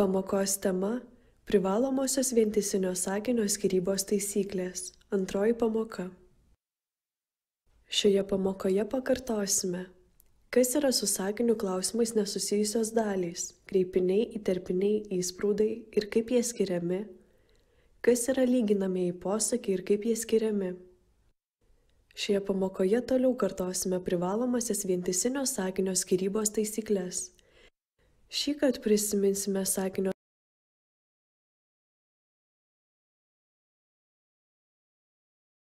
Pamokos tema – privalomosios vientisinio sakinio skyrybos taisyklės. Antroji pamoka. Šioje pamokoje pakartosime, kas yra su sakiniu klausimais nesusijusios dalys, kreipiniai, įterpiniai, įspraudai ir kaip jie skiriami, kas yra lyginamieji posakiai ir kaip jie skiriami. Šioje pamokoje toliau kartosime privalomasias vientisinio sakinio skyrybos taisyklės. Šįkart prisiminsime sakinio